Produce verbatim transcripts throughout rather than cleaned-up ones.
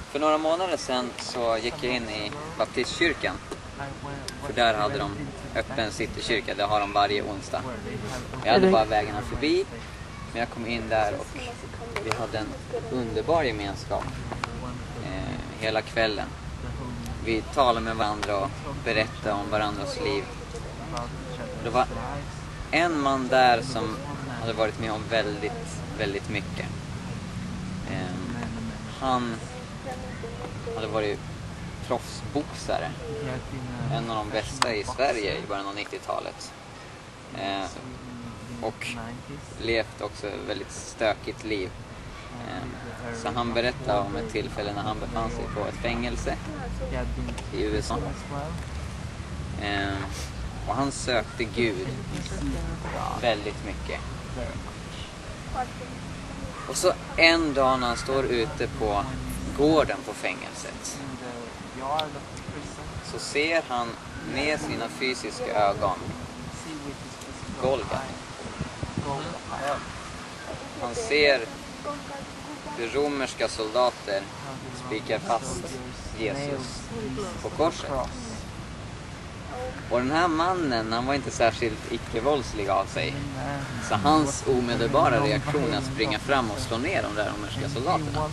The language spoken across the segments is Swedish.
För några månader sedan så gick jag in i baptistkyrkan. För där hade de öppen citykyrka, det har de varje onsdag. Jag hade bara vägarna förbi, men jag kom in där och vi hade en underbar gemenskap eh, hela kvällen. Vi talade med varandra och berättade om varandras liv. Det var en man där som hade varit med om väldigt, väldigt mycket. Eh, han hade varit proffsboxare. En av de bästa i Sverige i början av nittiotalet. Eh, och levt också ett väldigt stökigt liv. Eh, så han berättade om ett tillfälle när han befann sig på ett fängelse i U S A. Eh, och han sökte Gud väldigt mycket. Och så en dag när han står ute på gården på fängelset så ser han med sina fysiska ögon Golgata. Han ser hur romerska soldater spikar fast Jesus på korset. Och den här mannen, han var inte särskilt icke-våldslig av sig. Så hans omedelbara reaktion är att springa fram och slå ner de där romerska soldaterna.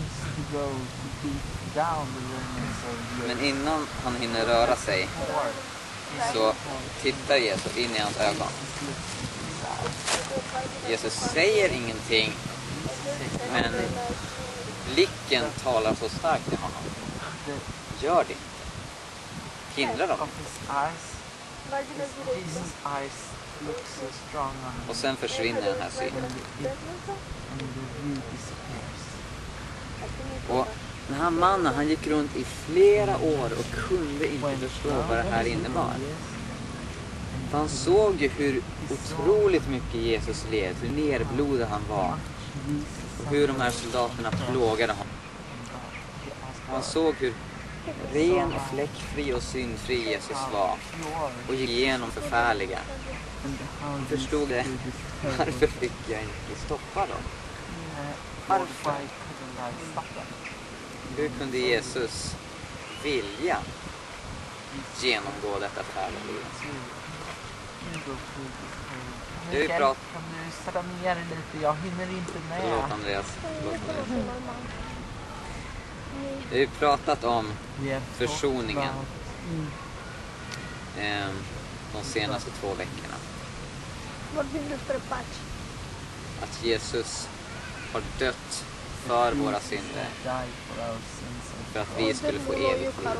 Men innan han hinner röra sig så tittar Jesus in i hans ögon. Jesus säger ingenting, men blicken talar så starkt till honom. Gör det inte. Hindra dem. Och sen försvinner den här synen. Och den här mannen, han gick runt i flera år och kunde inte förstå vad det här innebar. För han såg ju hur otroligt mycket Jesus led, hur nerblodad han var. Och hur de här soldaterna plågade honom. Han såg hur ren och fläckfri och syndfri Jesus var. Och gick igenom förfärliga. Han förstod det. Varför fick jag inte stoppa dem? Varför? Hur kunde Jesus vilja genomgå detta förfärliga liv? Du har pratat... Kan du sätta ner lite? Jag hinner inte med. Förlåt Andreas. Förlåt Andreas. Vi har pratat om försoningen eh, de senaste två veckorna. Att Jesus har dött för våra synder. För att vi skulle få evigt liv.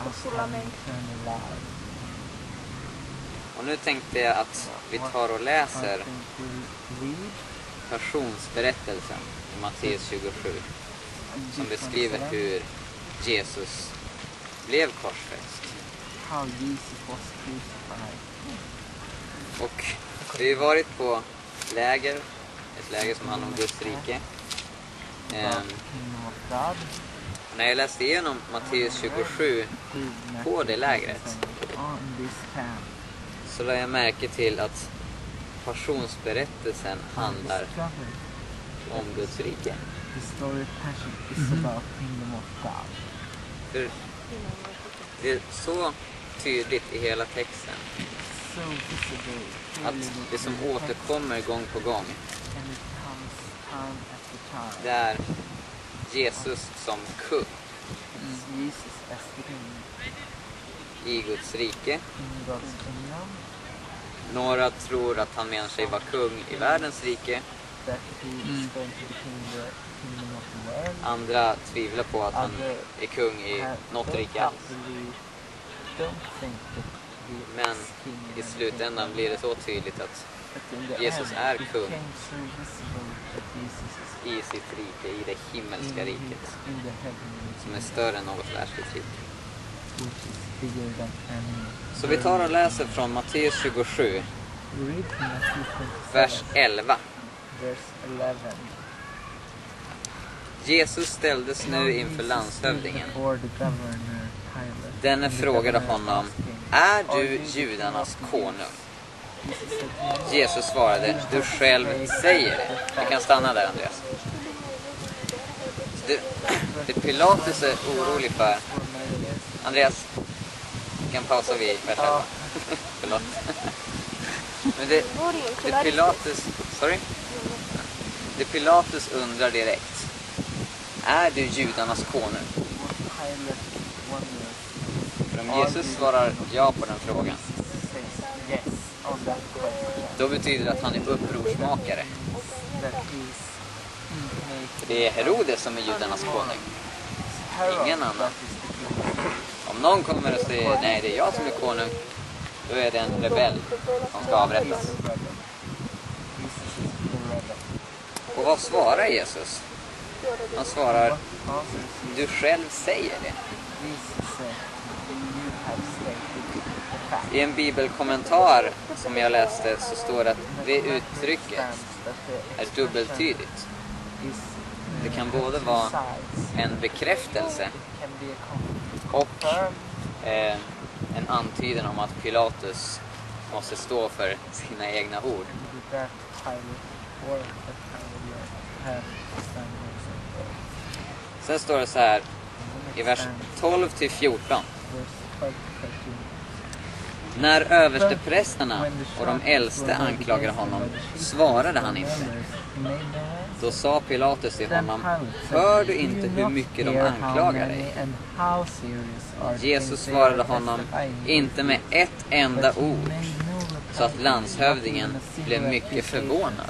Och nu tänkte jag att vi tar och läser passionsberättelsen i Matteus tjugosju. Som beskriver hur Jesus blev korsfäst. Och vi har varit på läger, ett läger som handlar om Guds rike. Ehm, när jag läste igenom Matteus tjugosju på det lägret så lade jag märke till att passionsberättelsen handlar om Guds rike. För det är så tydligt i hela texten att det som återkommer gång på gång, det är Jesus som kung i Guds rike. Några tror att han menar sig vara kung i världens rike. Mm. Andra tvivlar på att han är kung i något rike alls. Men i slutändan blir det så tydligt att Jesus är kung i sitt rike, i det himmelska riket, som är större än något världsligt rike. Så vi tar och läser från Matteus tjugosju, vers elva. Jesus ställdes nu inför landshövdingen. Denne frågade honom: är du judarnas konung? Jesus svarade: du själv säger det. Jag kan stanna där, Andreas. Du, Det Pilatus är orolig för. Andreas, vi kan pausa vid vers elva. Förlåt. Men det, det Pilatus, sorry? Det Pilatus undrar direkt. Är du judarnas konung? För om Jesus svarar ja på den frågan, då betyder det att han är upprorsmakare. För det är Herodes som är judarnas konung. Ingen annan. Om någon kommer och säger nej, det är jag som är konung, då är det en rebell som ska avrättas. Och vad svarar Jesus? Han svarar, du själv säger det. I en bibelkommentar som jag läste så står det att det uttrycket är dubbeltydigt. Det kan både vara en bekräftelse och eh, en antydan om att Pilatus måste stå för sina egna ord. Sen står det så här i vers tolv till fjorton. När översteprästerna och de äldste anklagade honom svarade han inte. Då sa Pilatus till honom, hör du inte hur mycket de anklagar dig? Jesus svarade honom, inte med ett enda ord, så att landshövdingen blev mycket förvånad.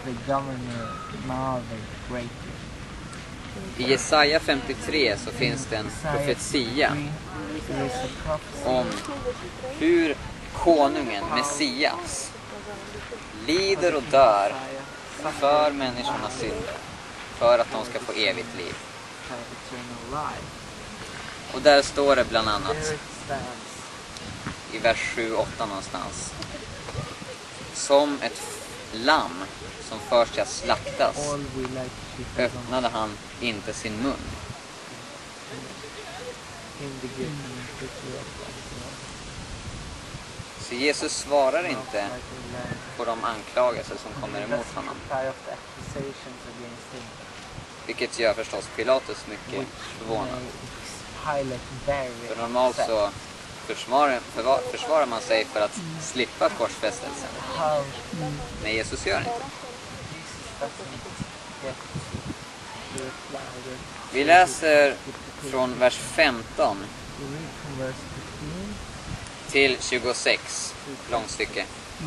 I Jesaja femtiotre så finns det en profetia om hur konungen, Messias, lider och dör för människornas synder, för att de ska få evigt liv. Och där står det bland annat i vers sju åtta någonstans: som ett lamm som först ska slaktas öppnade han inte sin mun. Så Jesus svarar inte på de anklagelser som kommer emot honom. Vilket gör förstås Pilatus mycket förvånad. För normalt så försvarar, försvarar man sig för att slippa korsfästelsen. Men Jesus gör inte. Vi läser från vers femton till tjugosex, långstycke.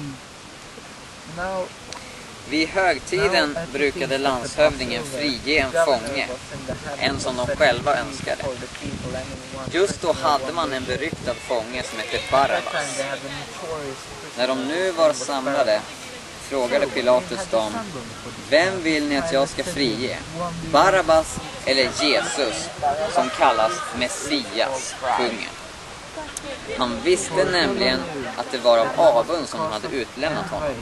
Vid högtiden brukade landshövdingen frige en fånge, en som de själva önskade. Just då hade man en beryktad fånge som hette Barabbas. När de nu var samlade frågade Pilatus dem, vem vill ni att jag ska frige? Barabbas eller Jesus, som kallas Messias, kungen? Han visste nämligen att det var av avund som han hade utlämnat honom.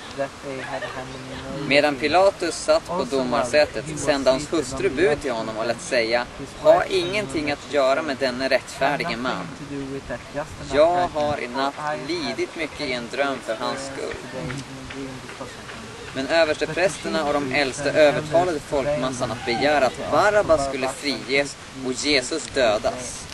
Medan Pilatus satt på domarsätet sände hans hustru bud till honom och lät säga, ha ingenting att göra med denne rättfärdige man. Jag har i natt lidit mycket i en dröm för hans skull. Men översteprästerna och de äldste övertalade folkmassan att begära att Barabbas skulle friges och Jesus dödas.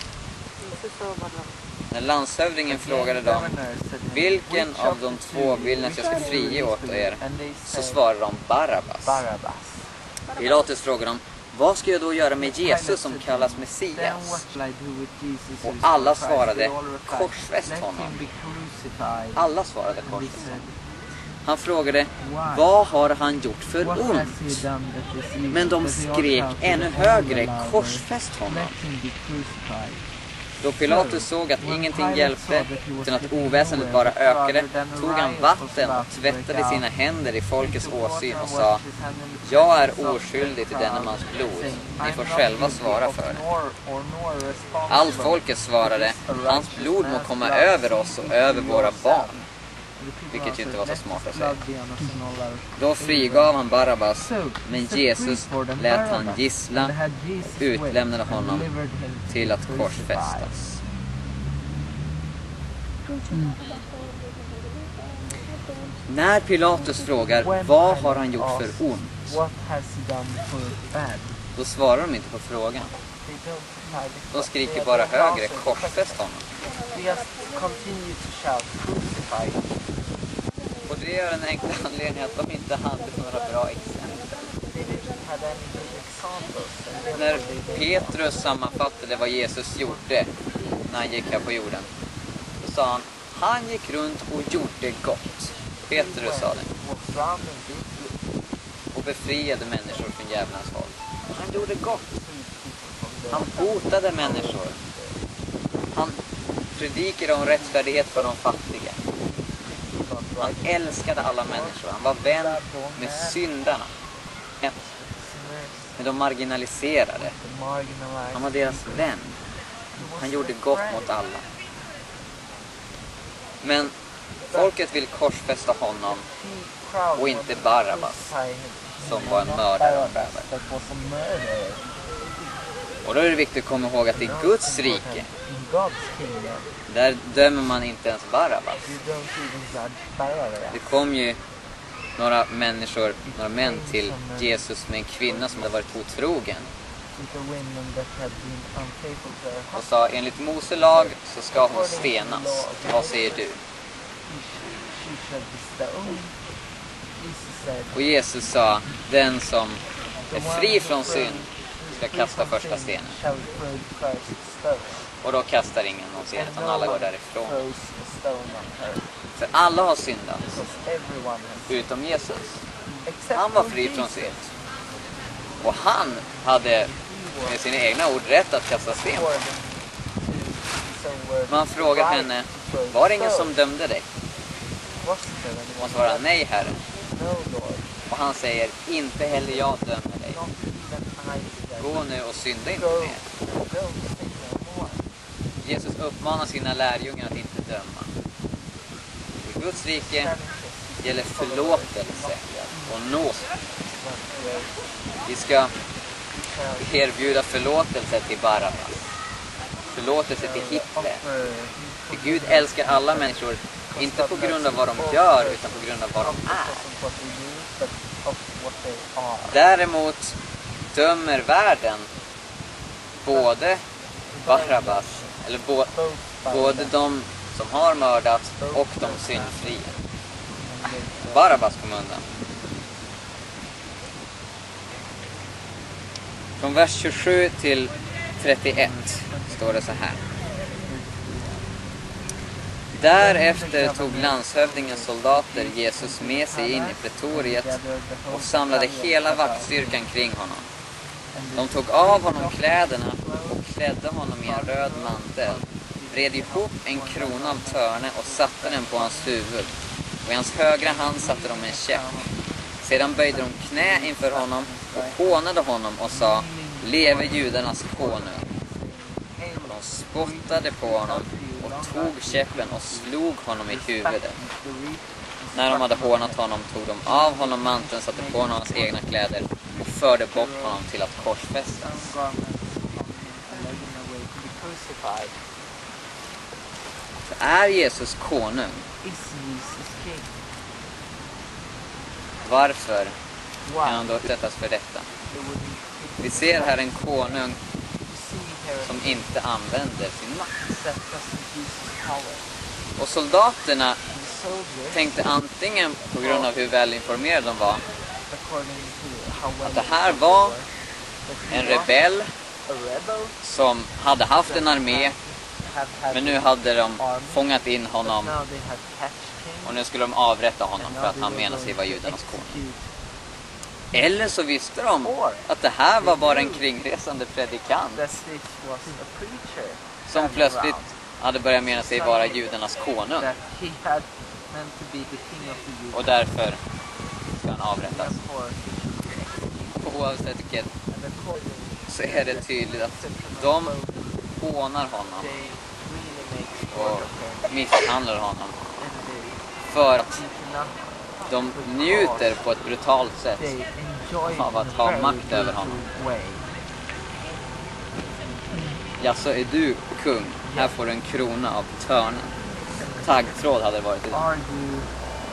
När landshövdingen frågade dem, vilken av de två vill ni att jag ska frige åt er? Så svarade de Barabbas. Pilatus frågade dem, vad ska jag då göra med Jesus som kallas Messias? Och alla svarade, korsfäst honom. Alla svarade korsfäst honom. Han frågade, vad har han gjort för ont? Men de skrek ännu högre, korsfäst honom. Då Pilatus såg att ingenting hjälpte, utan att oväsendet bara ökade, tog han vatten och tvättade sina händer i folkets åsyn och sa, jag är oskyldig till denna mans blod, ni får själva svara för det. Allt folket svarade, hans blod må komma över oss och över våra barn. Vilket ju inte var så smart att säga. Då frigav han Barabbas, men Jesus lät han gissla och utlämnade honom till att korsfästas. Mm. När Pilatus frågar, vad har han gjort för ont? Då svarar de inte på frågan. They don't deny the De skriker bara högre, korsfäst honom. They just continue to shout, crucify. Och det är den enkla anledningen att de inte hade några bra exempel. They didn't have any good examples. And När therefore they didn't Petrus sammanfattade vad Jesus gjorde när han gick här på jorden, då sa han, han gick runt och gjorde gott. Petrus sa det. walk around and did good. Och befriade människor från djävulens våld. Han gjorde gott. Freed people from the Han botade människor. Han predikade om rättfärdighet för de fattiga. Han älskade alla människor. Han var vän med syndarna. Med de marginaliserade. Han var deras vän. Han gjorde gott mot alla. Men folket vill korsfästa honom och inte Barabbas, som var en mördare och rövare. Och då är det viktigt att komma ihåg att i Guds rike, där dömer man inte ens Barabbas. Det kom ju några människor, några män till Jesus med en kvinna som hade varit otrogen. Och sa, enligt Mose lag så ska hon stenas. Vad säger du? Och Jesus sa, den som är fri från synd ska kasta första stenen. Och då kastar ingen någon sten, utan alla går därifrån. För alla har syndat, utom Jesus. Han var fri från synd. Och han hade med sina egna ord rätt att kasta sten. Man frågar henne, var det ingen som dömde dig? Hon svarar, nej herre. Och han säger, inte heller jag dömer dig. Gå nu och synda inte mer. Jesus uppmanar sina lärjungar att inte döma. I Guds rike gäller förlåtelse och nåd. Vi ska erbjuda förlåtelse till Barabbas. Förlåtelse till Hitler. För Gud älskar alla människor, inte på grund av vad de gör, utan på grund av vad de är. Däremot dömer världen både Barabbas, eller bo, både de som har mördat och de syndfria. Barabbas kom undan. Från vers tjugosju till trettioett står det så här. Därefter tog landshövdingens soldater Jesus med sig in i pretoriet och samlade hela vaktstyrkan kring honom. De tog av honom kläderna och klädde honom i en röd mantel, vred ihop en krona av törne och satte den på hans huvud, och i hans högra hand satte de en käpp. Sedan böjde de knä inför honom och hånade honom och sa, leve judarnas konung. Och de spottade på honom och tog käppen och slog honom i huvudet. När de hade hånat honom tog de av honom manteln, satte på honom hans egna kläder och förde bort honom till att korsfästas. Så är Jesus konung? Varför kan han då utsättas för detta? Vi ser här en konung som inte använder sin makt. Och soldaterna tänkte antingen på grund av hur väl informerade de var att det här var en rebell som hade haft en armé, men nu hade de fångat in honom och nu skulle de avrätta honom för att han menar sig vara judarnas konung. Eller så visste de att det här var bara en kringresande predikant som plötsligt hade börjat mena sig vara judarnas konung. Och därför ska han avrättas. Oavsett vilket så är det tydligt att de hånar honom och misshandlar honom för att de njuter på ett brutalt sätt av att ha makt över honom. Ja, så är du kung. Här får du en krona av törnen. Taggtråd hade det varit idag.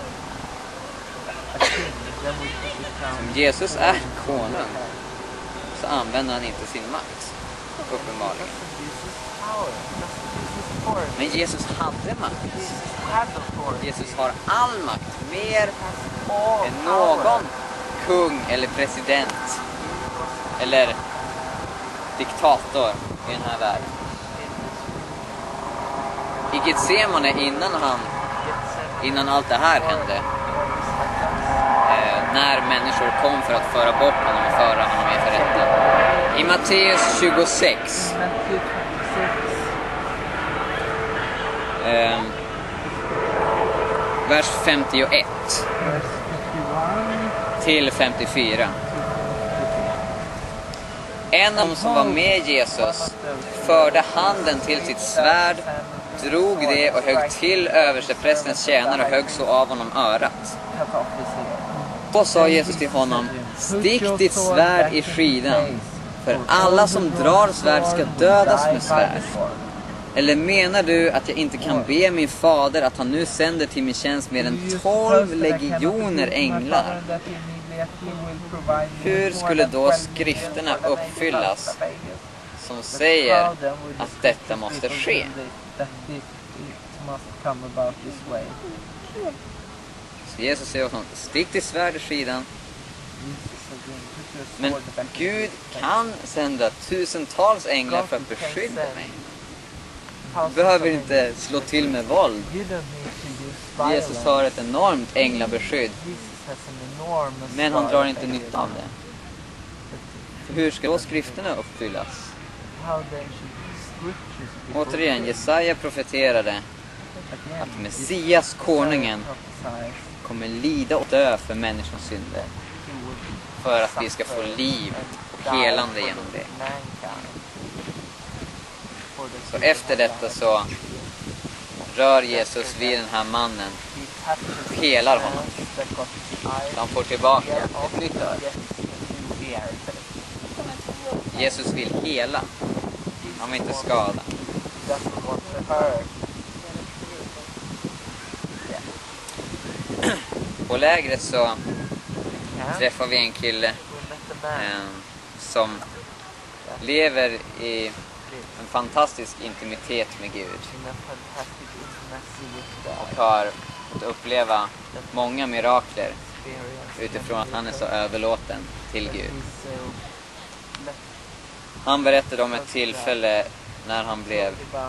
Som Jesus är konung, så använder han inte sin makt. Uppenbarligen. Men Jesus hade makt. Jesus har all makt. Mer än någon kung eller president. Eller diktator i den här världen. I Getsemane innan han innan allt det här hände, eh, när människor kom för att föra bort honom och föra honom inför rätta. I Matteus tjugosex eh, vers femtioett till femtiofyra. En av dem som var med Jesus förde handen till sitt svärd, drog det och högg till översteprästens tjänare och högg så av honom örat. Då sa Jesus till honom: stick ditt svärd i skidan, för alla som drar svärd ska dödas med svärd. Eller menar du att jag inte kan be min fader att han nu sänder till min tjänst mer än tolv legioner änglar? Hur skulle då skrifterna uppfyllas som säger att detta måste ske? Så Jesus säger åt honom: stick till svärd i skidan. Men Gud kan sända tusentals änglar för att beskydda mig. Du behöver inte slå till med våld. Jesus har ett enormt änglabeskydd, men han drar inte nytta av det. För hur ska då skrifterna uppfyllas? Återigen, Jesaja profeterade att Messias, konungen, kommer lida och dö för människans synder, för att vi ska få liv och helande genom det. Så efter detta så rör Jesus vid den här mannen och helar honom. Han får tillbaka ett nytt öra. Jesus vill hela. Han vill inte skada. På lägret så träffar vi en kille eh, som lever i en fantastisk intimitet med Gud och har fått uppleva många mirakler utifrån att han är så överlåten till Gud. Han berättade om ett tillfälle när han blev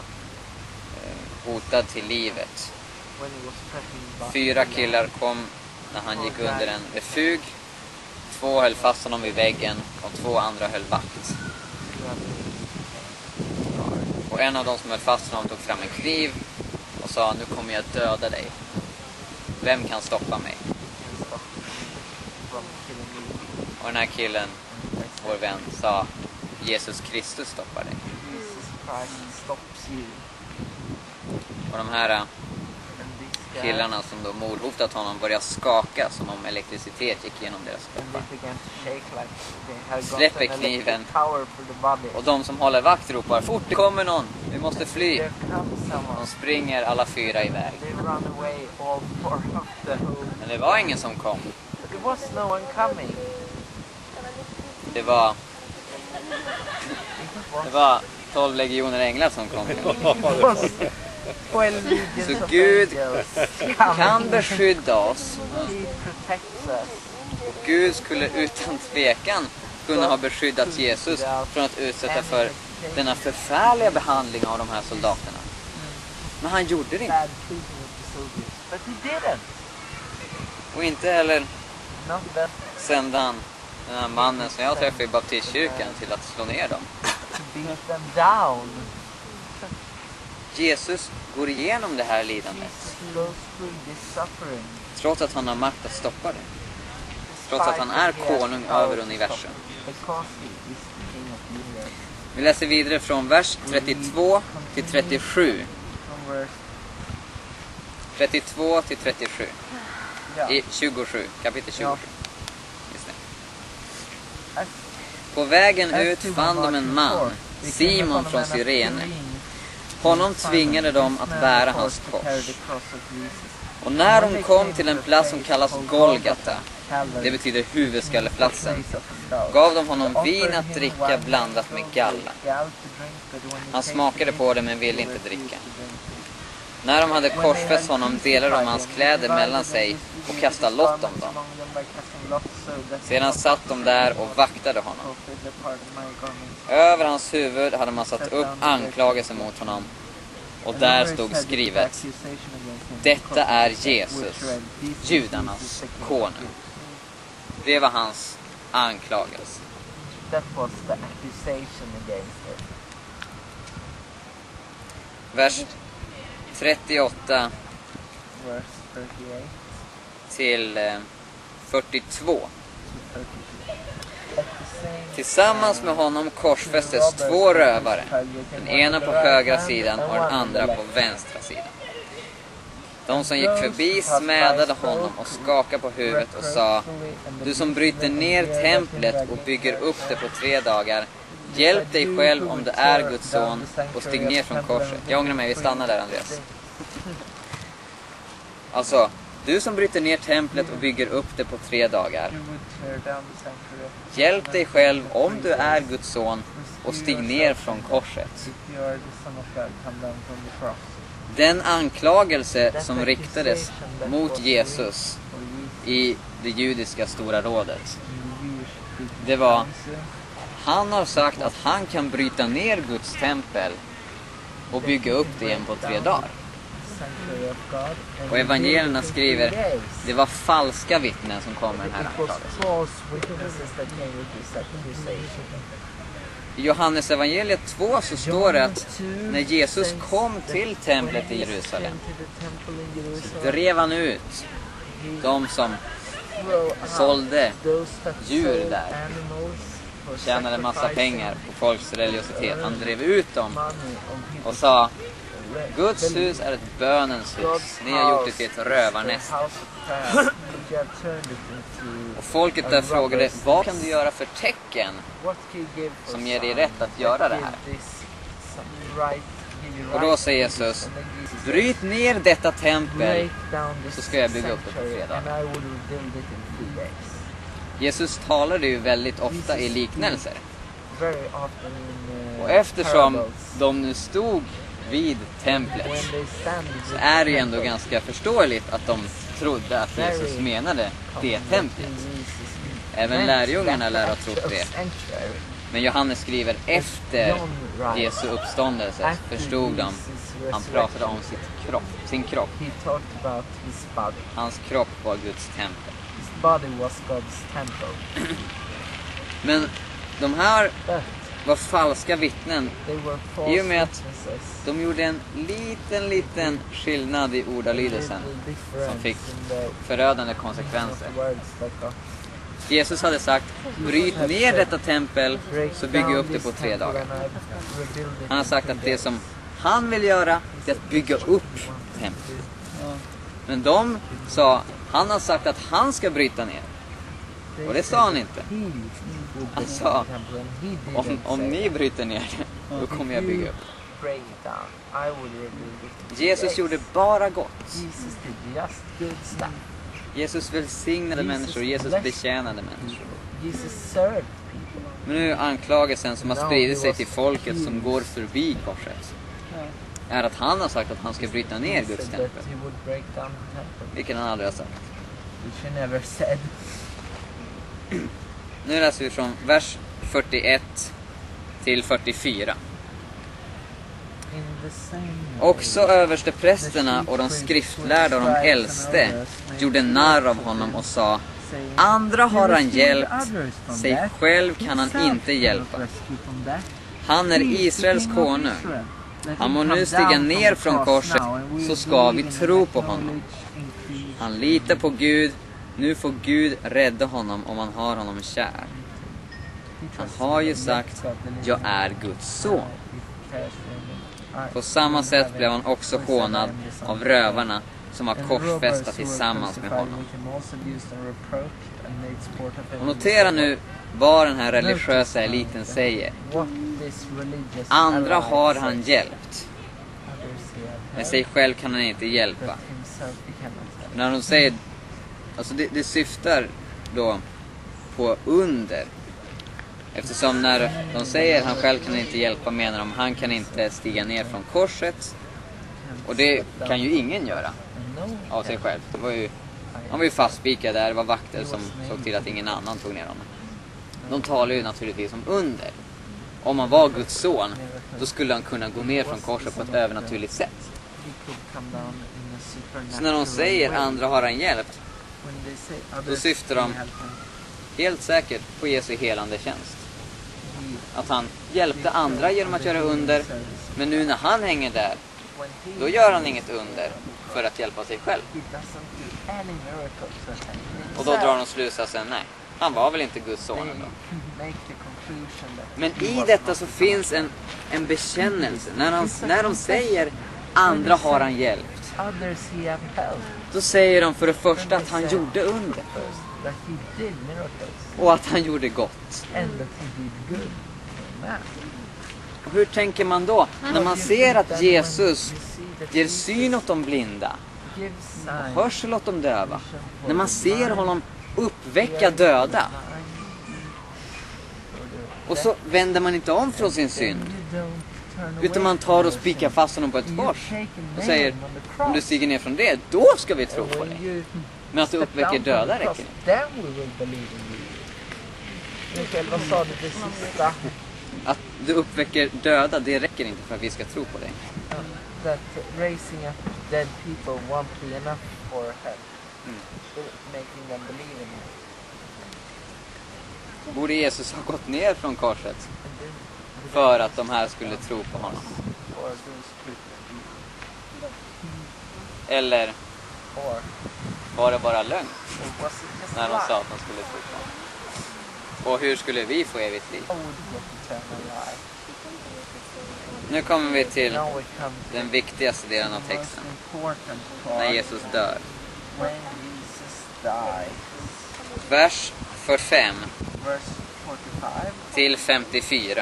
hotad till livet. Fyra killar kom när han gick under en refug. Två höll fast honom vid väggen och två andra höll vakt. Och en av dem som höll fast honom tog fram en kniv och sa: nu kommer jag döda dig. Vem kan stoppa mig? Och den här killen, vår vän, sa: Jesus Kristus stoppar dig. Och de här killarna som då mordhotat honom började skaka som om elektricitet gick igenom deras kroppar. Släpper kniven och de som håller vakt ropar: fort, det kommer någon, vi måste fly. De springer alla fyra iväg. Men det var ingen som kom. Det var Det var tolv legioner änglar som kom. Så Gud kan beskydda oss. Gud skulle utan tvekan kunna ha beskyddat Jesus från att utsätta för denna förfärliga behandling av de här soldaterna. Men han gjorde det inte. Och inte heller sände han den här mannen som jag träffade i baptistkyrkan till att slå ner dem. Jesus går igenom det här lidandet trots att han har makt att stoppa det. Trots att han är konung över universum. Vi läser vidare från vers trettiotvå till trettiosju. trettiotvå till trettiosju. I tjugosju, kapitel tjugosju. Just det. På vägen ut fann de en man, Simon från Cyrene. Honom tvingade de att bära hans kors. Och när de kom till en plats som kallas Golgata, det betyder huvudskalleplatsen, gav de honom vin att dricka blandat med galla. Han smakade på det men ville inte dricka. När de hade korsfäst honom delade de hans kläder mellan sig och kastade lott om dem. Sedan satt de där och vaktade honom. Över hans huvud hade man satt upp anklagelser mot honom. Och där stod skrivet: detta är Jesus, judarnas konung. Det var hans anklagelse. Vers trettioåtta till fyrtiotvå. Tillsammans med honom korsfästes två rövare, den ena på högra sidan och den andra på vänstra sidan. De som gick förbi smädade honom och skakade på huvudet och sa: du som bryter ner templet och bygger upp det på tre dagar, hjälp dig själv om du är Guds son och stig ner från korset. Jag ångrar mig, vi stannar där, Andreas. Alltså, du som bryter ner templet och bygger upp det på tre dagar, hjälp dig själv om du är Guds son och stig ner från korset. Den anklagelse som riktades mot Jesus i det judiska stora rådet, det var: han har sagt att han kan bryta ner Guds tempel och bygga upp det igen på tre dagar. Och evangelierna skriver: det var falska vittnen som kom med den här anklagelsen. I Johannes evangeliet två så står det att när Jesus kom till templet i Jerusalem så drev han ut de som sålde djur där, tjänade massa pengar på folks religiositet. Han drev ut dem och sa: Guds hus är ett bönens hus. Ni har gjort det till ett rövarnäste. Och folket där frågade: vad kan du göra för tecken som ger dig rätt att göra det här? Och då säger Jesus: bryt ner detta tempel så ska jag bygga upp det på tre dagar. Jesus talade ju väldigt ofta i liknelser. Och eftersom de nu stod vid templet så är det ju ändå ganska förståeligt att de trodde att Jesus menade det templet. Även lärjungarna lär ha trott det. Men Johannes skriver: efter Jesu uppståndelse förstod de. Han pratade om sitt kropp, sin kropp. Hans kropp var Guds tempel. Men de här var falska vittnen i och med att de gjorde en liten, liten skillnad i ordalydelsen som fick förödande konsekvenser. Jesus hade sagt: bryt ner detta tempel så bygger jag upp det på tre dagar. Han har sagt att det som han vill göra är att bygga upp templet. Men de sa: han har sagt att han ska bryta ner. Och det sa han inte. Han sa: om, om ni bryter ner det, då kommer jag bygga upp. Jesus gjorde bara gott. Jesus välsignade människor. Jesus betjänade människor. Men nu anklagelsen som har spridit sig till folket som går förbi korset är att han har sagt att han ska bryta ner Guds tempel, vilket han aldrig har sagt. Nu läser vi från vers fyrtioett till fyrtiofyra. Också översteprästerna och de skriftlärda och de äldste gjorde narr av honom och sa: andra har han hjälpt, sig själv kan han inte hjälpa. Han är Israels konung. Han må nu stiga ner från korset, så ska vi tro på honom. Han litar på Gud. Nu får Gud rädda honom om han har honom kär. Han har ju sagt: jag är Guds son. På samma sätt blev han också hånad av rövarna som har korsfästat tillsammans med honom. Och notera nu vad den här religiösa eliten säger. Andra har han hjälpt, men sig själv kan han inte hjälpa. När de säger, alltså det, det syftar då på under. Eftersom när de säger han själv kan inte hjälpa, menar de han kan inte stiga ner från korset. Och det kan ju ingen göra av sig själv. Det var ju, han var ju fastspikad där, det var vakter som såg till att ingen annan tog ner honom. De talar ju naturligtvis om under. Om han var Guds son, då skulle han kunna gå ner från korset på ett övernaturligt sätt. Så när de säger andra har han hjälpt, då syftar de helt säkert på Jesu helande tjänst. Att han hjälpte andra genom att göra under, men nu när han hänger där, då gör han inget under för att hjälpa sig själv. Och då drar de slutsatsen, nej, han var väl inte Guds son ändå. Men i detta så finns en, en bekännelse. När de, när de säger andra har han hjälpt, då säger de för det första att han gjorde under. Och att han gjorde gott. Och hur tänker man då? När man ser att Jesus ger syn åt de blinda och hörsel åt de döva. När man ser honom uppväcka döda. Och så vänder man inte om från sin synd, utan man tar och spikar fast honom på ett kors och säger, om du stiger ner från det, då ska vi tro på dig. Men att du uppväcker döda räcker inte. Mikael, vad sa du det sista? Att du uppväcker döda, det räcker inte för att vi ska tro på dig. That raising up dead people won't be enough for help. Mm. Making them believe in it. Borde Jesus ha gått ner från korset för att de här skulle tro på honom? Eller var det bara lögn när de sa att de skulle tro på honom? Och hur skulle vi få evigt liv? Nu kommer vi till den viktigaste delen av texten. När Jesus dör. Vers fyrtiofem till femtiofyra.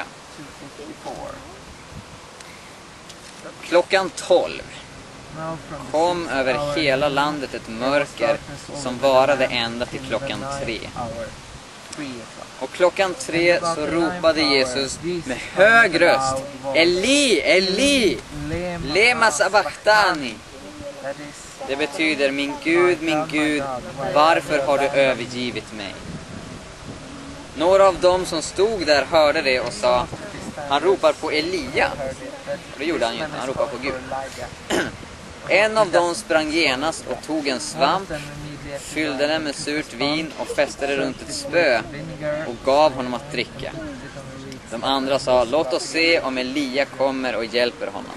Klockan tolv kom över hela landet ett mörker som varade ända till klockan tre. Och klockan tre så ropade Jesus med hög röst: Eli, Eli, lema sabachthani. Det betyder, min Gud, min Gud, varför har du övergivit mig? Några av dem som stod där hörde det och sa, han ropar på Elia. Och det gjorde han ju inte, han ropar på Gud. En av dem sprang genast och tog en svamp, fyllde den med surt vin och fäste det runt ett spö och gav honom att dricka. De andra sa, låt oss se om Elia kommer och hjälper honom.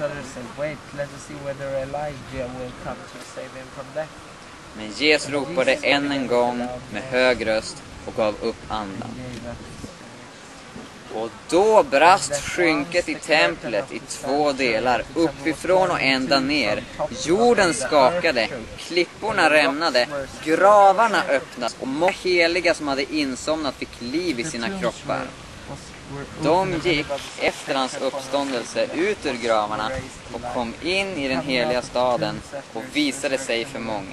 Men Jesus ropade än en gång med hög röst och gav upp andan. Och då brast skynket i templet i två delar, uppifrån och ända ner. Jorden skakade, klipporna rämnade, gravarna öppnades och många heliga som hade insomnat fick liv i sina kroppar. De gick efter hans uppståndelse ut ur gravarna och kom in i den heliga staden och visade sig för många.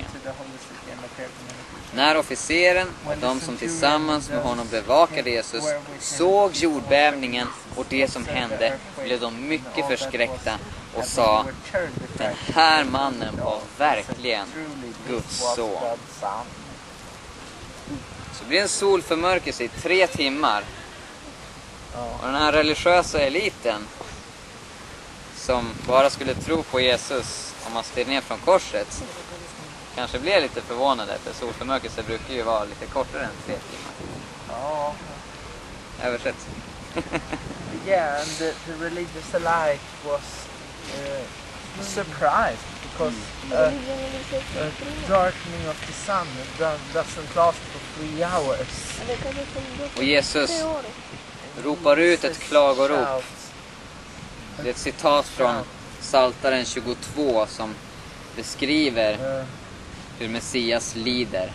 När officeren och de som tillsammans med honom bevakade Jesus såg jordbävningen och det som hände, blev de mycket förskräckta och sa, den här mannen var verkligen Guds son. Så det blir en solförmörkelse i tre timmar. Och den här religiösa eliten som bara skulle tro på Jesus om man steg ner från korset kanske blev lite förvånade, för solförmörkelse brukar ju vara lite kortare än tre timmar. Ja. Översätt. Yeah, and the, the religious elite was uh, surprised because uh, a darkening of the sun doesn't last for three hours. Och Jesus ropar ut ett klagorop. Det är ett citat från Psaltaren tjugotvå som beskriver hur Messias lider.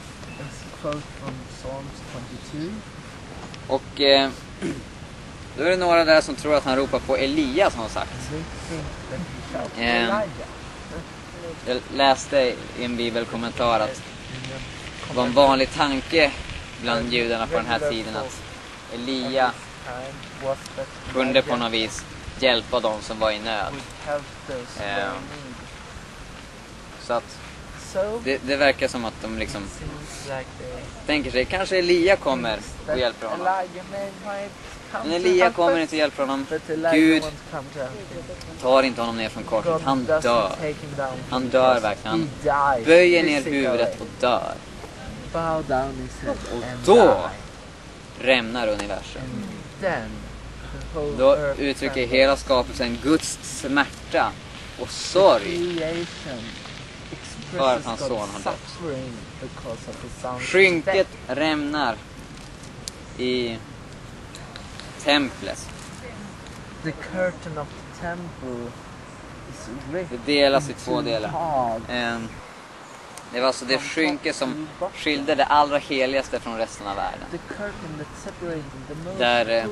Och eh, då är det några där som tror att han ropar på Elia, som har sagt. Eh, jag läste i en bibelkommentar att det var en vanlig tanke bland judarna på den här tiden att Elia kunde på något vis hjälpa dem som var i nöd. Eh, så att det, det verkar som att de liksom tänker sig, kanske Elia kommer och hjälper honom. Men Elia kommer inte hjälpa honom. Gud tar inte honom ner från korset. Han dör. Han dör verkligen. Han böjer ner huvudet och dör. Och då rämnar universum. Då uttrycker hela skapelsen Guds smärta och sorg för att hans son har dött. Skynket rämnar i templet. The curtain of the temple is ripped. Det delas i två delar. Um, det var alltså det skynke som skilde det allra heligaste från resten av världen. Där eh,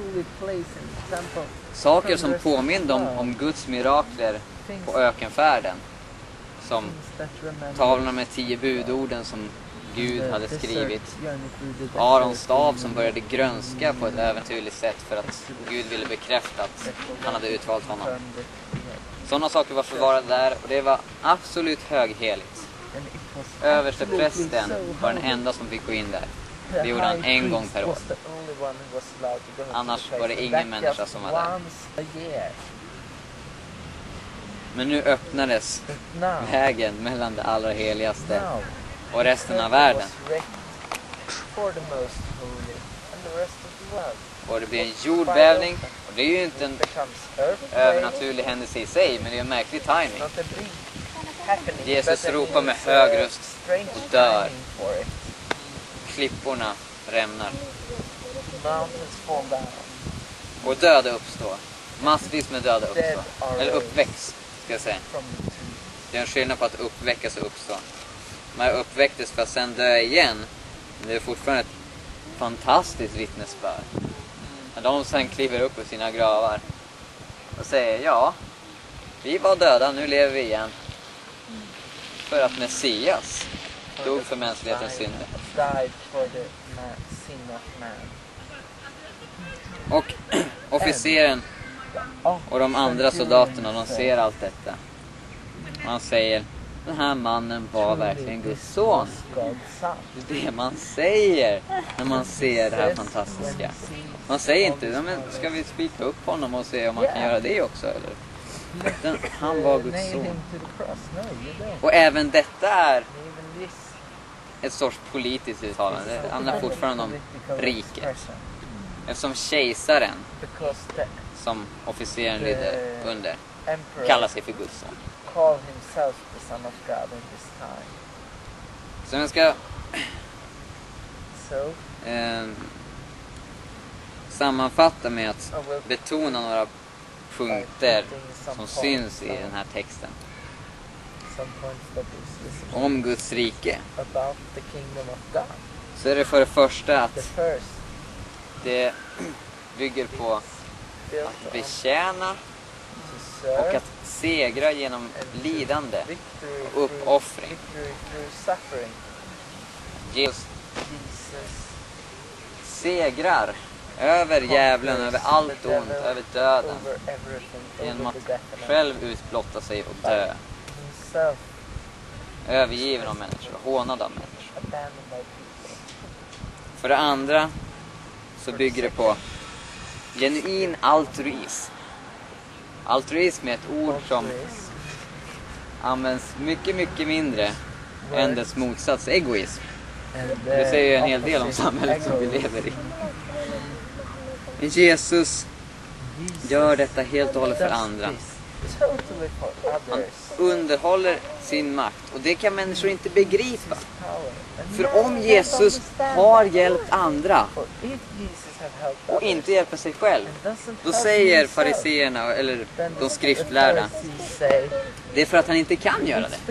saker som påminner om, om Guds mirakler på ökenfärden, som tavlorna med tio budorden som Gud hade skrivit, Arons stav som började grönska på ett äventyrligt sätt för att Gud ville bekräfta att han hade utvalt honom. Sådana saker var förvarade där, och det var absolut högheligt. Överste prästen var den enda som fick gå in där. Det gjorde han en gång per år. Annars var det ingen människa som var där. Men nu öppnades vägen mellan det allra heligaste och resten av världen. Och det blir en jordbävning. Och det är ju inte en övernaturlig händelse i sig, men det är en märklig timing. Jesus ropar med hög röst och dör. Klipporna rämnar. Och döda uppstår. Massvis med döda uppstår. Eller uppväcks, ska jag säga. Det är en skillnad på att uppväckas och uppstå. Man uppväcktes för att sen dö igen. Men det är fortfarande ett fantastiskt vittnesbörd. När de sen kliver upp ur sina gravar och säger, ja, vi var döda, nu lever vi igen. För att Messias dog för mänsklighetens synder. Och officeren och de andra soldaterna, de ser allt detta. Man säger, den här mannen var verkligen Guds son. Det är det man säger när man ser det här fantastiska. Man säger inte, men ska vi spika upp honom och se om man kan göra det också, eller? Den, han var Guds son. Och även detta är ett sorts politiskt uttalande. Det handlar fortfarande om riket. Eftersom kejsaren, som officeren lyder under, kallar sig för Guds son. Så jag ska eh, sammanfatta med att betona några punkter som syns i den här texten om Guds rike. Så är det för det första att det bygger på att betjäna och att segra genom lidande och uppoffring. Jesus segrar över djävulen, över allt ont, över döden, genom att själv utblotta sig och dö. Övergiven av människor, hånad av människor. För det andra så bygger det på genuin altruism. Altruism är ett ord som används mycket, mycket mindre än dess motsats, egoism. Det säger ju en hel del om samhället som vi lever i. Jesus gör detta helt och hållet för andra. Han underhåller sin makt, och det kan människor inte begripa. För om Jesus har hjälpt andra och inte hjälper sig själv, då säger fariseerna eller de skriftlärda, det är för att han inte kan göra det.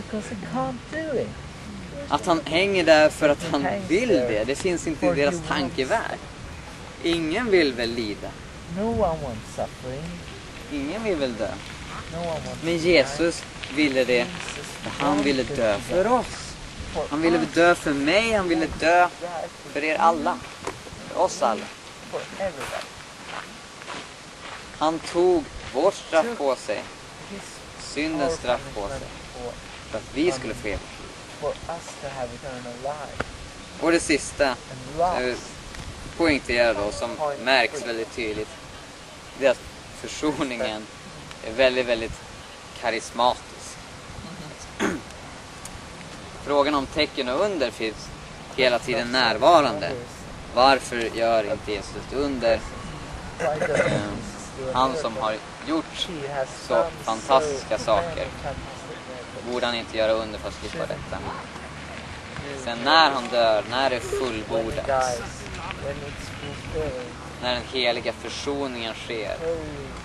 Att han hänger där för att han vill det, det finns inte i deras tankevärld. Ingen vill väl lida. Ingen vill väl dö. Men Jesus ville det. Han ville dö för oss. Han ville dö för mig, han ville dö för er alla. för oss alla. For everybody. Han tog vårt straff på sig, His syndens straff på sig, for, för att vi skulle få evigt liv. for us to have eternal life. Och det sista, And eh, last, poängtera då, som märks väldigt tydligt, det är att försoningen är väldigt, väldigt karismatisk. Frågan om tecken och under finns hela tiden närvarande. Varför gör inte Jesus ett under? why doesn't Eh, Jesus do a Han miracle? som har gjort He has så done fantastiska so saker. many fantastic miracles. Borde han inte göra under för att slippa detta? Sen när han dör, när det är When he fullbordat, dies, when it's fulfilled, när den heliga försoningen sker, holy,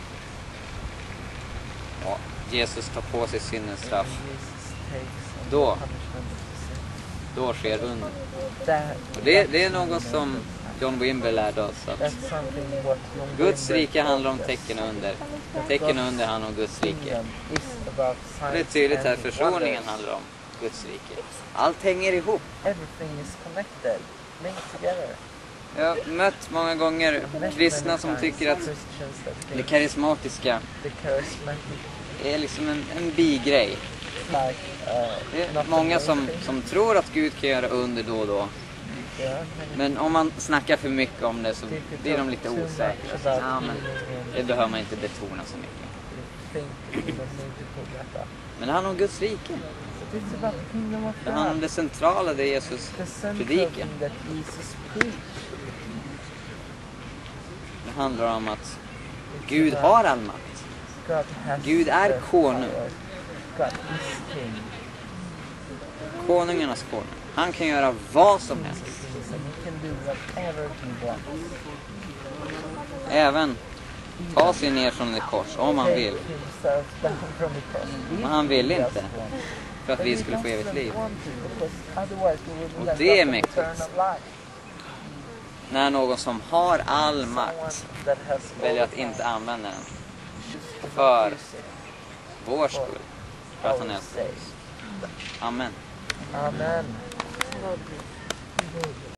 och Jesus tar på sig syndens straff, and Jesus takes on Då. the punishment of the sin. då sker under. That, Och det, that's det är something något som that- John Wimber lärde oss, att That's something what John Guds Wimber rike handlar om taught us. tecken och under. Tecken och under handlar om Guds rike. Kingdom is about Och det är signs tydligt här, and försoningen wonders. handlar om Guds rike. Allt hänger ihop. Everything is connected, linked together. Jag har mött många gånger kristna som tycker att Christians that det think karismatiska the charismatic är liksom en, en bigrej. like uh, Det är not många the som, main thing. som tror att Gud kan göra under då och då. Yeah, many Men om man snackar för mycket om det så people think blir de lite too much osäkra. about Ja, men healing and det behöver man inte betona så mycket. think you don't need to put that up. Men det handlar om Guds rike. But it's about the kingdom of Det handlar om God. det centrala, det Jesus The central predikar. thing that Jesus preached. Det handlar om att Gud har all makt. God has Gud är the konung. power. God is king. Konungarnas konung. Han kan göra vad som helst. And he can do whatever he wants. Även ta sig ner från ett kors om han vill. Take himself down from the cross. Men han vill He inte. just wants. För att But vi he skulle få evigt doesn't liv. want to, because otherwise we would Och let det är up mäktigt. eternal life. När någon som har all Someone makt that has väljer all att inte använda den should för not use it vår skull. För att for han our älskar oss. sake. Amen. Amen.